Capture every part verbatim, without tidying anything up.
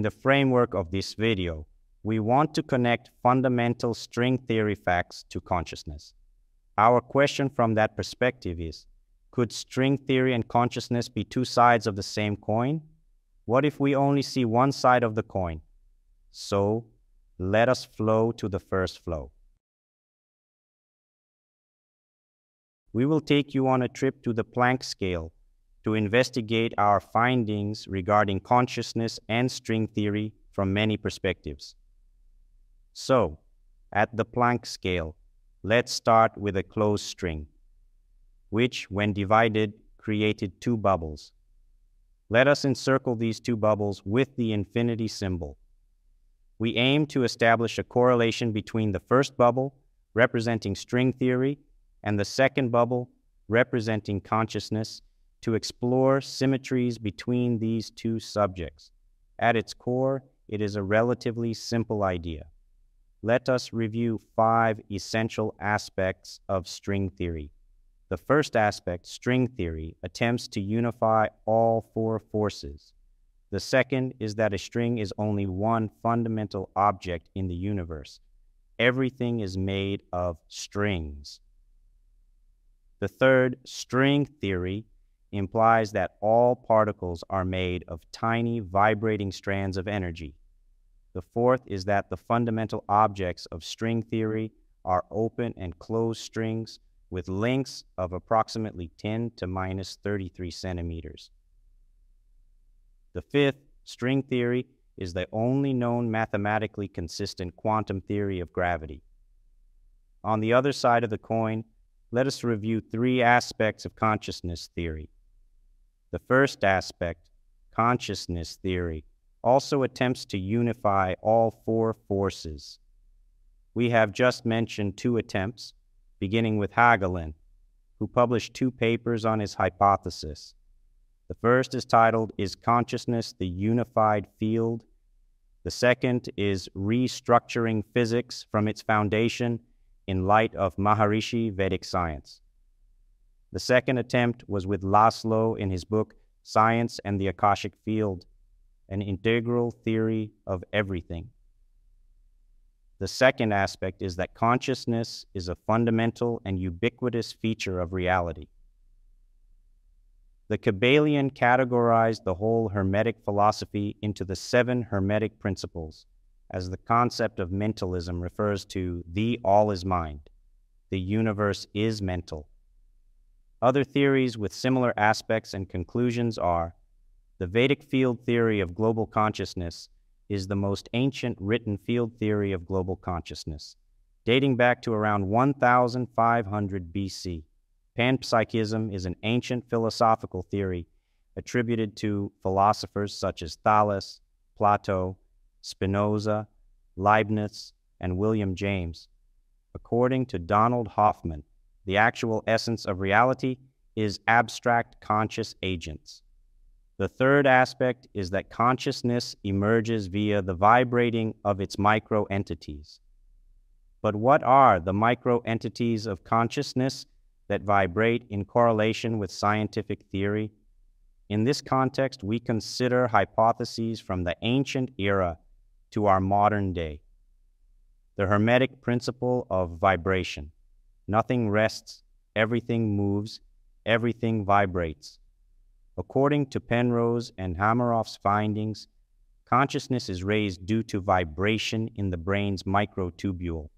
the framework of this video, we want to connect fundamental string theory facts to consciousness. Our question from that perspective is, could string theory and consciousness be two sides of the same coin? What if we only see one side of the coin? So, let us flow to the first flow. We will take you on a trip to the Planck scale to investigate our findings regarding consciousness and string theory from many perspectives. So, at the Planck scale, let's start with a closed string, which, when divided, created two bubbles. Let us encircle these two bubbles with the infinity symbol. We aim to establish a correlation between the first bubble, representing string theory, and the second bubble, representing consciousness, to explore symmetries between these two subjects. At its core, it is a relatively simple idea. Let us review five essential aspects of string theory. The first aspect, string theory, attempts to unify all four forces. The second is that a string is only one fundamental object in the universe. Everything is made of strings. The third, string theory, implies that all particles are made of tiny vibrating strands of energy. The fourth is that the fundamental objects of string theory are open and closed strings with lengths of approximately ten to minus thirty-three centimeters. The fifth, string theory, is the only known mathematically consistent quantum theory of gravity. On the other side of the coin, let us review three aspects of consciousness theory. The first aspect, consciousness theory, also attempts to unify all four forces. We have just mentioned two attempts, beginning with Hagelin, who published two papers on his hypothesis. The first is titled, "Is Consciousness the Unified Field?" The second is Restructuring Physics from its Foundation in Light of Maharishi Vedic Science. The second attempt was with Laszlo in his book, Science and the Akashic Field, an integral theory of everything. The second aspect is that consciousness is a fundamental and ubiquitous feature of reality. The Kabbalion categorized the whole Hermetic philosophy into the seven Hermetic principles, as the concept of mentalism refers to the all is mind. The universe is mental. Other theories with similar aspects and conclusions are: the Vedic field theory of global consciousness is the most ancient written field theory of global consciousness, dating back to around one thousand five hundred B C. Panpsychism is an ancient philosophical theory attributed to philosophers such as Thales, Plato, Spinoza, Leibniz, and William James. According to Donald Hoffman, the actual essence of reality is abstract conscious agents. The third aspect is that consciousness emerges via the vibrating of its micro-entities. But what are the micro-entities of consciousness that vibrate in correlation with scientific theory? In this context, we consider hypotheses from the ancient era to our modern day. The Hermetic principle of vibration. Nothing rests, everything moves, everything vibrates. According to Penrose and Hameroff's findings, consciousness is raised due to vibration in the brain's microtubule.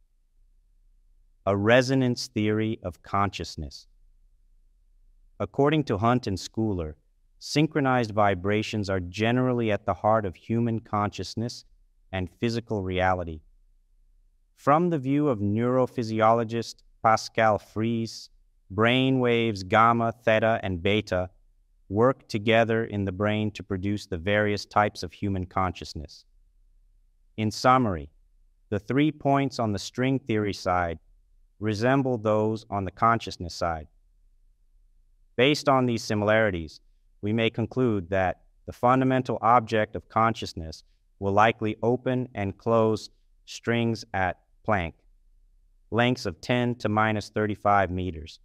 A resonance theory of consciousness. According to Hunt and Schooler, synchronized vibrations are generally at the heart of human consciousness and physical reality. From the view of neurophysiologist Pascal Fries, brain waves gamma, theta, and beta work together in the brain to produce the various types of human consciousness. In summary, the three points on the string theory side resemble those on the consciousness side. Based on these similarities, we may conclude that the fundamental object of consciousness will likely open and close strings at Planck, lengths of ten to minus thirty-five meters.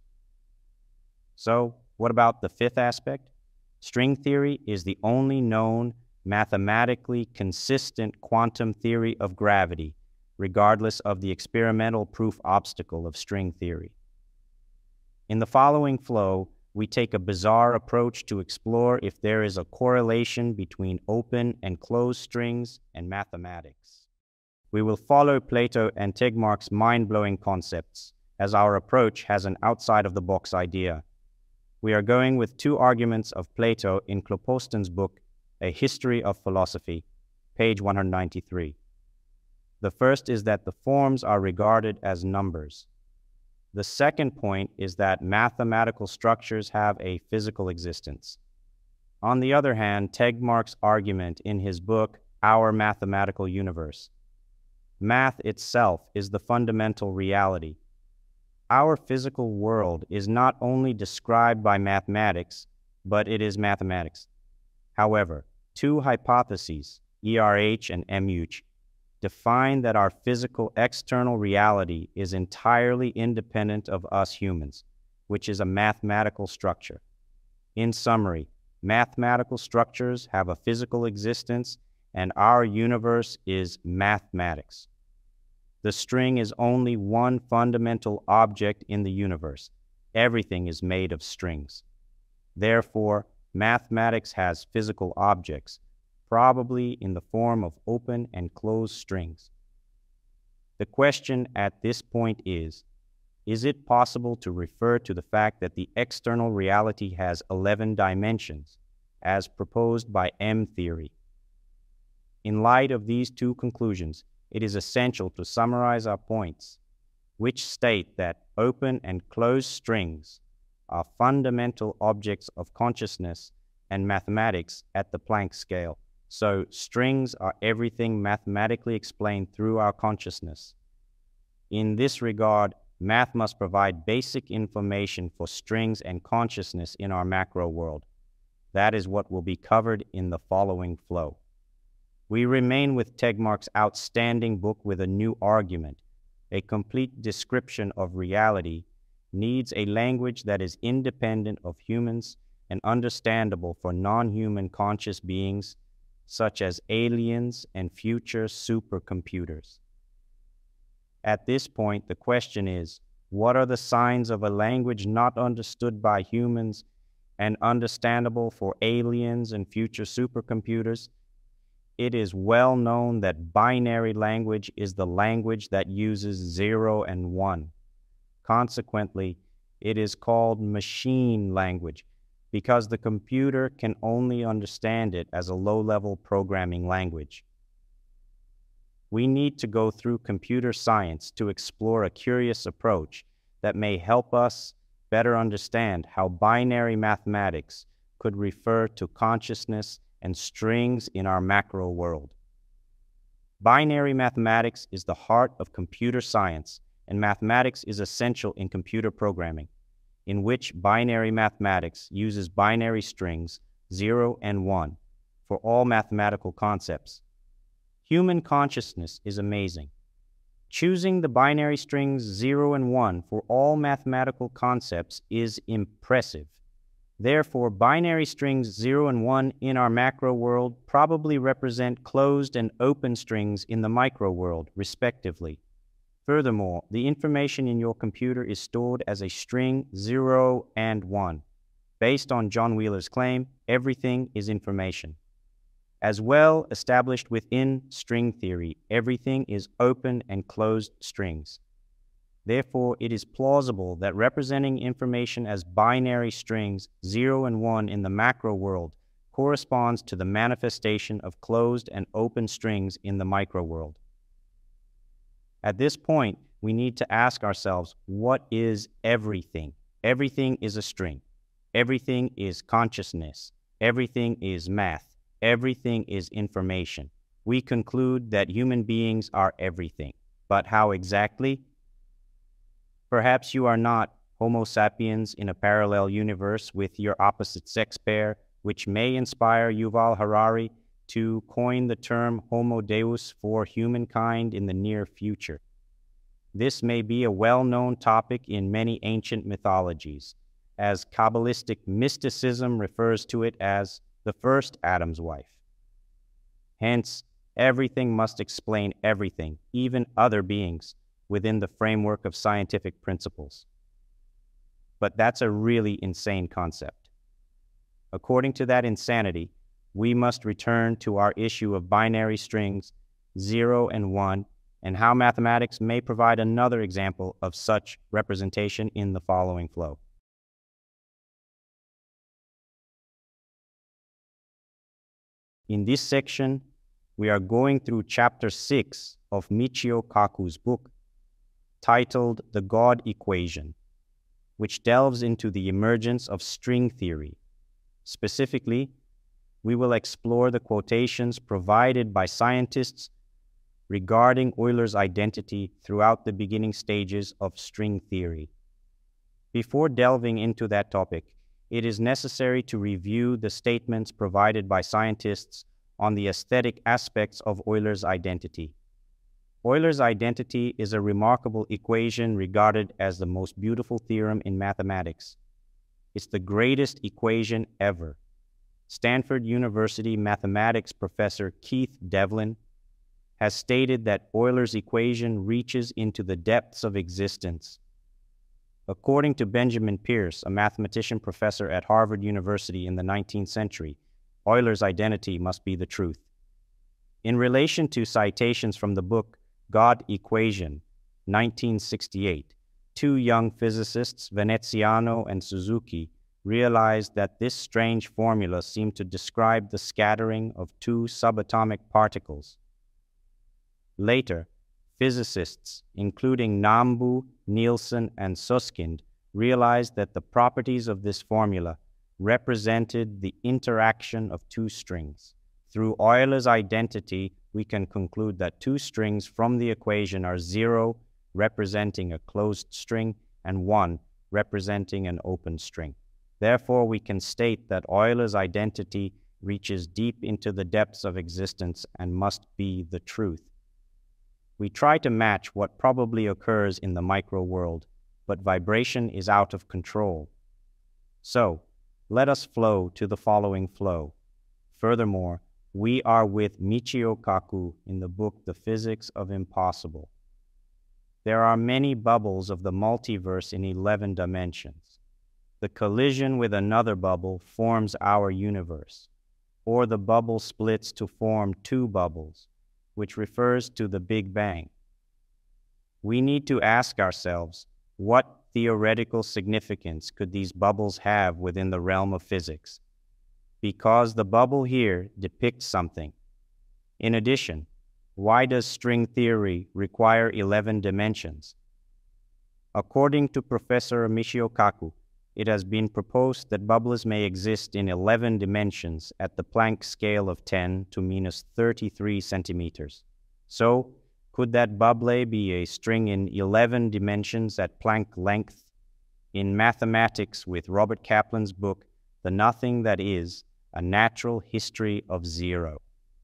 So, what about the fifth aspect? String theory is the only known mathematically consistent quantum theory of gravity, regardless of the experimental proof obstacle of string theory. In the following flow, we take a bizarre approach to explore if there is a correlation between open and closed strings and mathematics. We will follow Plato and Tegmark's mind-blowing concepts, as our approach has an outside-of-the-box idea. We are going with two arguments of Plato in Klopstoen's book, A History of Philosophy, page one hundred ninety-three. The first is that the forms are regarded as numbers. The second point is that mathematical structures have a physical existence. On the other hand, Tegmark's argument in his book, Our Mathematical Universe. Math itself is the fundamental reality. Our physical world is not only described by mathematics, but it is mathematics. However, two hypotheses, E R H and M H, define that our physical external reality is entirely independent of us humans, which is a mathematical structure. In summary, mathematical structures have a physical existence, and our universe is mathematics. The string is only one fundamental object in the universe. Everything is made of strings. Therefore, mathematics has physical objects, probably in the form of open and closed strings. The question at this point is, is it possible to refer to the fact that the external reality has eleven dimensions, as proposed by M theory? In light of these two conclusions, it is essential to summarize our points, which state that open and closed strings are fundamental objects of consciousness and mathematics at the Planck scale. So strings are everything mathematically explained through our consciousness. In this regard, math must provide basic information for strings and consciousness in our macro world. That is what will be covered in the following flow. We remain with Tegmark's outstanding book with a new argument. A complete description of reality needs a language that is independent of humans and understandable for non-human conscious beings, such as aliens and future supercomputers. At this point, the question is, what are the signs of a language not understood by humans and understandable for aliens and future supercomputers? It is well known that binary language is the language that uses zero and one. Consequently, it is called machine language because the computer can only understand it as a low-level programming language. We need to go through computer science to explore a curious approach that may help us better understand how binary mathematics could refer to consciousness and strings in our macro world. Binary mathematics is the heart of computer science, and mathematics is essential in computer programming, in which binary mathematics uses binary strings, zero and one, for all mathematical concepts. Human consciousness is amazing. Choosing the binary strings zero and one for all mathematical concepts is impressive. Therefore, binary strings zero and one in our macro world probably represent closed and open strings in the micro world, respectively. Furthermore, the information in your computer is stored as a string zero and one. Based on John Wheeler's claim, everything is information. As well established within string theory, everything is open and closed strings. Therefore, it is plausible that representing information as binary strings zero and one in the macro world corresponds to the manifestation of closed and open strings in the micro world. At this point, we need to ask ourselves, what is everything? Everything is a string. Everything is consciousness. Everything is math. Everything is information. We conclude that human beings are everything. But how exactly? Perhaps you are not Homo sapiens in a parallel universe with your opposite sex pair, which may inspire Yuval Harari to coin the term Homo Deus for humankind in the near future. This may be a well-known topic in many ancient mythologies, as Kabbalistic mysticism refers to it as the first Adam's wife. Hence, everything must explain everything, even other beings, within the framework of scientific principles. But that's a really insane concept. According to that insanity, we must return to our issue of binary strings, zero and one, and how mathematics may provide another example of such representation in the following flow. In this section, we are going through chapter six of Michio Kaku's book, titled The God Equation, which delves into the emergence of string theory. Specifically, we will explore the quotations provided by scientists regarding Euler's identity throughout the beginning stages of string theory. Before delving into that topic, it is necessary to review the statements provided by scientists on the aesthetic aspects of Euler's identity. Euler's identity is a remarkable equation regarded as the most beautiful theorem in mathematics. It's the greatest equation ever. Stanford University mathematics professor Keith Devlin has stated that Euler's equation reaches into the depths of existence. According to Benjamin Peirce, a mathematician professor at Harvard University in the nineteenth century, Euler's identity must be the truth. In relation to citations from the book God Equation, nineteen sixty-eight, two young physicists, Veneziano and Suzuki, realized that this strange formula seemed to describe the scattering of two subatomic particles. Later, physicists, including Nambu, Nielsen, and Susskind, realized that the properties of this formula represented the interaction of two strings. Through Euler's identity, we can conclude that two strings from the equation are zero, representing a closed string, and one, representing an open string. Therefore, we can state that Euler's identity reaches deep into the depths of existence and must be the truth. We try to match what probably occurs in the micro world, but vibration is out of control. So, let us flow to the following flow. Furthermore, we are with Michio Kaku in the book The Physics of Impossible. There are many bubbles of the multiverse in eleven dimensions. The collision with another bubble forms our universe, or the bubble splits to form two bubbles, which refers to the Big Bang. We need to ask ourselves, what theoretical significance could these bubbles have within the realm of physics? Because the bubble here depicts something. In addition, why does string theory require eleven dimensions? According to Professor Michio Kaku, it has been proposed that bubbles may exist in eleven dimensions at the Planck scale of ten to minus thirty-three centimeters. So, could that bubble be a string in eleven dimensions at Planck length? In mathematics, with Robert Kaplan's book, The Nothing That Is, A Natural History of Zero.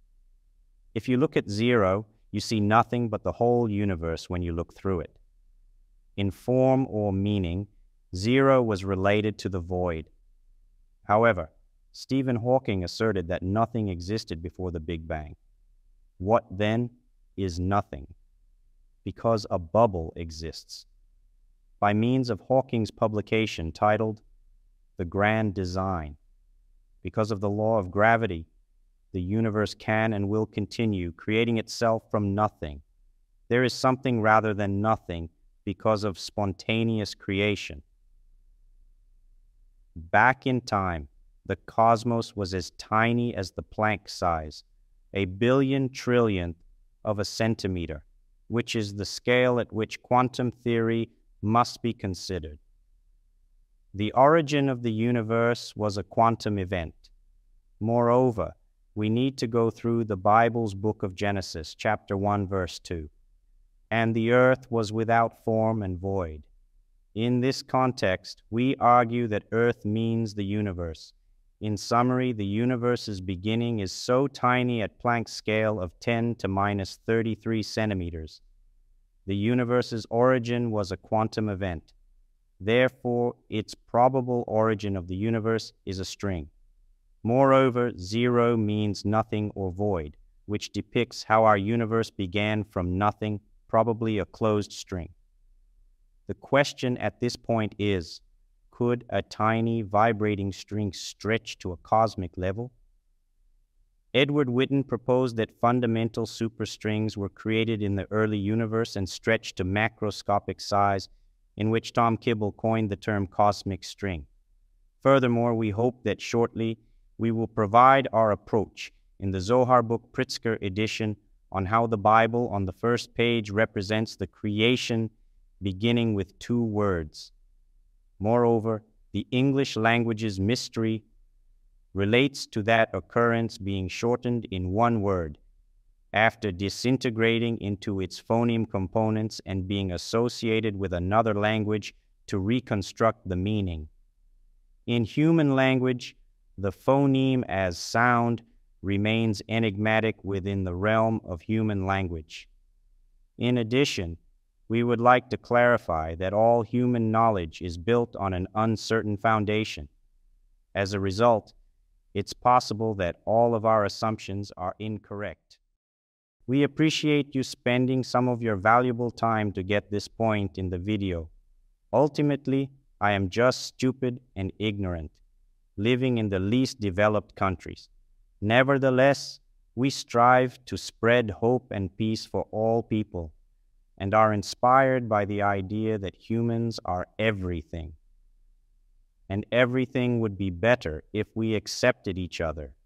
If you look at zero, you see nothing but the whole universe when you look through it. In form or meaning, zero was related to the void. However, Stephen Hawking asserted that nothing existed before the Big Bang. What then is nothing? Because a bubble exists. By means of Hawking's publication titled The Grand Design, because of the law of gravity, the universe can and will continue creating itself from nothing. There is something rather than nothing because of spontaneous creation. Back in time, the cosmos was as tiny as the Planck size, a billion trillionth of a centimeter, which is the scale at which quantum theory must be considered. The origin of the universe was a quantum event. Moreover, we need to go through the Bible's book of Genesis, chapter one, verse two. And the earth was without form and void. In this context, we argue that earth means the universe. In summary, the universe's beginning is so tiny at Planck's scale of ten to minus thirty-three centimeters. The universe's origin was a quantum event. Therefore, its probable origin of the universe is a string. Moreover, zero means nothing or void, which depicts how our universe began from nothing, probably a closed string. The question at this point is, could a tiny vibrating string stretch to a cosmic level? Edward Witten proposed that fundamental superstrings were created in the early universe and stretched to macroscopic size, in which Tom Kibble coined the term cosmic string. Furthermore, we hope that shortly we will provide our approach in the Zohar book Pritzker edition on how the Bible on the first page represents the creation beginning with two words. Moreover, the English language's mystery relates to that occurrence being shortened in one word, after disintegrating into its phoneme components and being associated with another language to reconstruct the meaning. In human language, the phoneme as sound remains enigmatic within the realm of human language. In addition, we would like to clarify that all human knowledge is built on an uncertain foundation. As a result, it's possible that all of our assumptions are incorrect. We appreciate you spending some of your valuable time to get this point in the video. Ultimately, I am just stupid and ignorant, living in the least developed countries. Nevertheless, we strive to spread hope and peace for all people, and are inspired by the idea that humans are everything. And everything would be better if we accepted each other